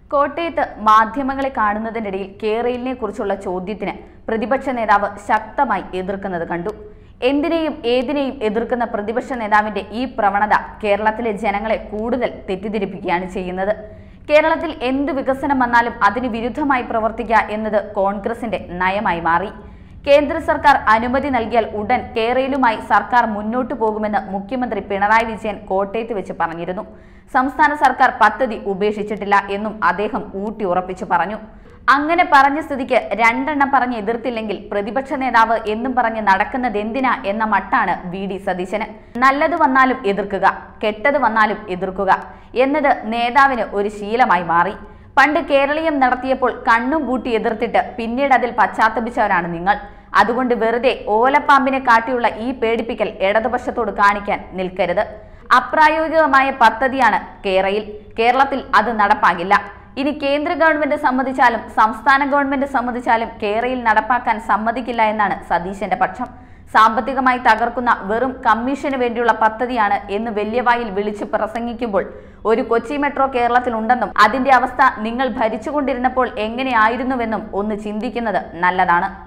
കോട്ടയത്ത് മാധ്യമങ്ങളെ കാണുന്നതിനിടയിൽ കേരളിനെ കുറിച്ചുള്ള ചോദ്യത്തിന് പ്രതിപക്ഷ നേതാവ് ശക്തമായി എതിർക്കുന്നത് കണ്ടു. എന്തിനേയും ഏതിനേയും എതിർക്കുന്ന പ്രതിപക്ഷ നേതാവിന്റെ ഈ പ്രവണത കേരളത്തിലെ ജനങ്ങളെ കൂടുതൽ തെറ്റിദ്ധരിപ്പിക്കുകയാണ് ചെയ്യുന്നത്. കേരളത്തിൽ എന്ത് വികസനം വന്നാലും അതിന് വിരുദ്ധമായി പ്രവർത്തിക്കുക എന്നത് കോൺഗ്രസിന്റെ നയമായി മാറി. കേന്ദ്ര സർക്കാർ അനുമതി നൽകിയാൽ ഉടൻ കേരളവുമായി സർക്കാർ മുന്നോട്ടു പോകുമെന്ന് മുഖ്യമന്ത്രി പിണറായി വിജയൻ കോട്ടയത്ത് വെച്ച് പറഞ്ഞിരുന്നു. സംസ്ഥാന സർക്കാർ പദ്ധതി ഉപേക്ഷിച്ചിട്ടില്ല എന്നും അദ്ദേഹം ഊട്ടിയുറപ്പിച്ചു പറഞ്ഞു. അങ്ങനെ പറഞ്ഞ സ്ഥിതിക്ക് രണ്ടെണ്ണം പറഞ്ഞ് എതിർത്തില്ലെങ്കിൽ പ്രതിപക്ഷ നേതാവ് എന്നും പറഞ്ഞ് നടക്കുന്നതെന്തിനാ എന്ന മട്ടാണ് വി.ഡി. സതീശന്. നല്ലത് വന്നാലും എതിർക്കുക, കെട്ടത് വന്നാലും എതിർക്കുക എന്നത് നേതാവിന് ഒരു ശീലമായി മാറി. പണ്ട് കേരളീയം നടത്തിയപ്പോൾ കണ്ണും പൂട്ടി എതിർത്തിട്ട് പിന്നീട് അതിൽ പശ്ചാത്തപിച്ചവരാണ് നിങ്ങൾ. അതുകൊണ്ട് വെറുതെ ഓലപ്പാമ്പിനെ കാട്ടിയുള്ള ഈ പേടിപ്പിക്കൽ ഇടതുപക്ഷത്തോട് കാണിക്കാൻ നിൽക്കരുത്. അപ്രായോഗികമായ പദ്ധതിയാണ് കേരളത്തിൽ അത് നടപ്പാകില്ല. ഇനി കേന്ദ്ര ഗവൺമെന്റ് സമ്മതിച്ചാലും സംസ്ഥാന ഗവൺമെന്റ് സമ്മതിച്ചാലും കേരളയിൽ നടപ്പാക്കാൻ സമ്മതിക്കില്ല എന്നാണ് സതീശന്റെ പക്ഷം. സാമ്പത്തികമായി തകർക്കുന്ന വെറും കമ്മീഷന് വേണ്ടിയുള്ള പദ്ധതിയാണ് എന്ന് വലിയ വായിൽ വിളിച്ചു പ്രസംഗിക്കുമ്പോൾ ഒരു കൊച്ചി മെട്രോ കേരളത്തിൽ ഉണ്ടെന്നും അതിന്റെ അവസ്ഥ നിങ്ങൾ ഭരിച്ചുകൊണ്ടിരുന്നപ്പോൾ എങ്ങനെയായിരുന്നുവെന്നും ഒന്ന് ചിന്തിക്കുന്നത് നല്ലതാണ്.